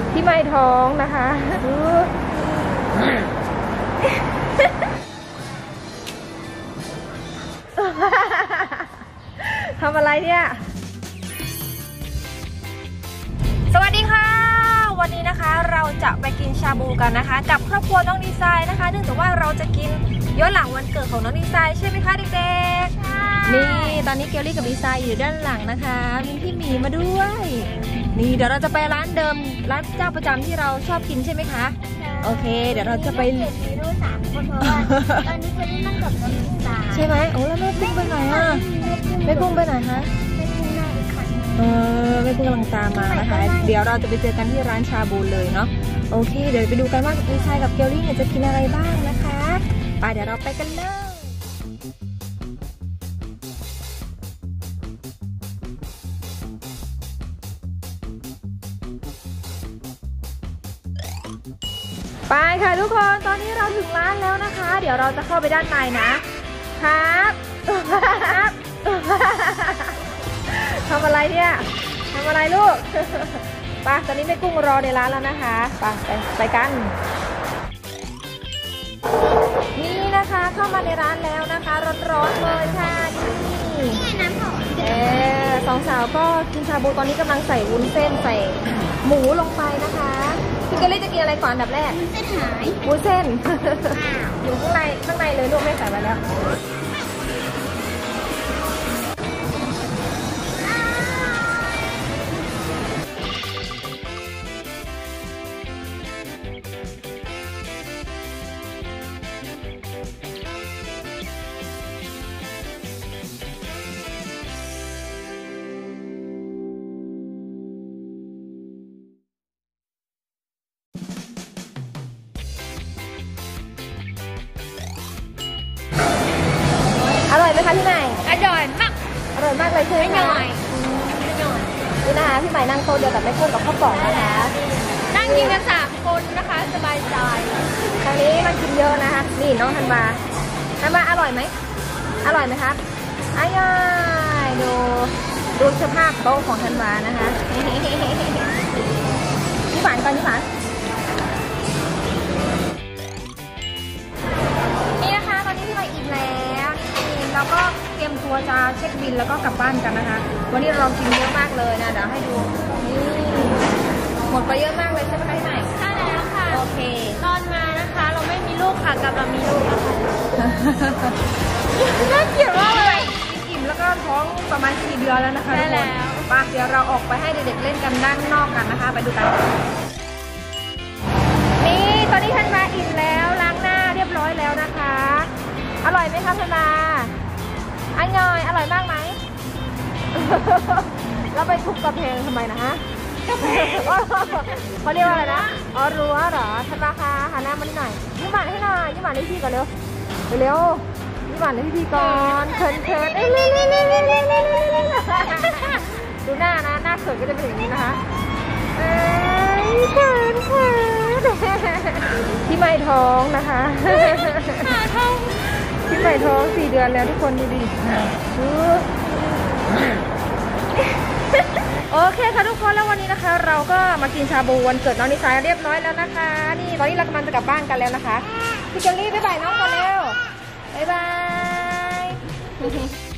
ที่ไม่ท้องนะคะทำอะไรเนี่ยสวัสดีค่ะวันนี้นะคะเราจะไปกินชาบูกันนะคะกับครอบครัวน้องดีไซน์นะคะเนื่องจากว่าเราจะกินย้อนหลังวันเกิดของน้องดีไซน์ใช่ไหมคะเด็กๆนี่ตอนนี้เกลลี่กับดีไซน์อยู่ด้านหลังนะคะมีพี่หมีมาด้วยนี่เดี๋ยวเราจะไปร้านเดิมร้านเจ้าประจำที่เราชอบกินใช่ไหมคะโอเคเดี๋ยวเราจะไปมีลูก3 คนเพราะว่าตอนนี้คนที่นั่งกับน้องดีไซน์ใช่ไหมโอ้แล้วแม่กุ้งไปไหนอ่ะแม่กุ้งไปไหนคะแม่กุ้งกำลังตามมานะคะเดี๋ยวเราจะไปเจอกันที่ร้านชาบูเลยเนาะโอเคเดี๋ยวไปดูกันว่าดีไซน์กับเกลลี่เนี่ยจะกินอะไรบ้างนะคะไปเดี๋ยวเราไปกันเลยไปค่ะทุกคนตอนนี้เราถึงร้านแล้วนะคะเดี๋ยวเราจะเข้าไปด้านในนะครับทำอะไรเนี่ยทำอะไรลูกไปตอนนี้แม่กุ้งรอในร้านแล้วนะคะไปกันนี่นะคะเข้ามาในร้านแล้วนะคะร้อนๆเลยค่ะนี่น้ำหอมสองสาวก็กินชาบูตอนนี้กำลังใส่วุ้นเส้นใส่หมูลงไปนะคะพี่เกลลี่จะกินอะไรก่อนอันดับแรกเส้นหายวุ้นเส้นอยู่ข้างในเลยลูกไม่ใส่ไปแล้วอร่อยไหมคะพี่ใหม่อร่อยมากอร่อยมากเลยใช่ไหมคะนี่นะคะพี่ใหม่นั่งโต๊ะเดียวกับแม่กุ้งกับข้าวกล่องนะคะนั่งกินกัน3 คนนะคะสบายใจทางนี้มันกินเยอะนะคะนี่น้องธันวาอร่อยไหมอร่อยไหมครับอร่อยดูสภาพโต๊ะของธันวานะคะพี่ฝันก่อนพี่ฝันนี่นะคะตอนนี้พี่ใหม่อิ่มแล้วเราก็เตรียมตัวจะเช็คบิลแล้วก็กลับบ้านกันนะคะวันนี้เรากินเยอะมากเลยนะเดี๋ยวให้ดูนี่หมดไปเยอะมากเลยใช่ไหมคะพี่ใหม่ใช่แล้วค่ะโอเคตอนมานะคะเราไม่มีลูกค่ะกับเรามีลูกน่าเกลียดมากเลยอิ่มแล้วก็ท้องประมาณ4 เดือนแล้วนะคะทุกคนไปเดี๋ยวเราออกไปให้เด็กๆเล่นกันด้านนอกกันนะคะไปดูกันนี่ตอนนี้ท่านมาอิ่มแล้วล้างหน้าเรียบร้อยแล้วนะคะอร่อยไหมคะท่านมาอร่อยมากไหมเราไปทุบกระเพงทำไมนะฮะกระเพงเขาเรียกว่าอะไรนะอ๋อรั้วเหรอท่านมาคะหันหน้ามาหน่อยยิ้มหวานให้หน่อยยิ้มหวานให้พี่ก่อนเร็วยิ้มหวานให้พี่ก่อนเขินดูหน้านะหน้าเขินก็จะเป็นอย่างนี้นะคะเขินที่ไม่ท้องนะคะที่ใส่ท้อง4 เดือนแล้วทุกคนดูดิโอเคค่ะทุกคนแล้ววันนี้นะคะเราก็มากินชาบูวันเกิดน้องนิสายเรียบร้อยแล้วนะคะนี่ตอนนี้เรากำลังจะกลับบ้านกันแล้วนะคะพี่เจลลี่บ๊ายบายน้องก่อนเร็วบ๊ายบาย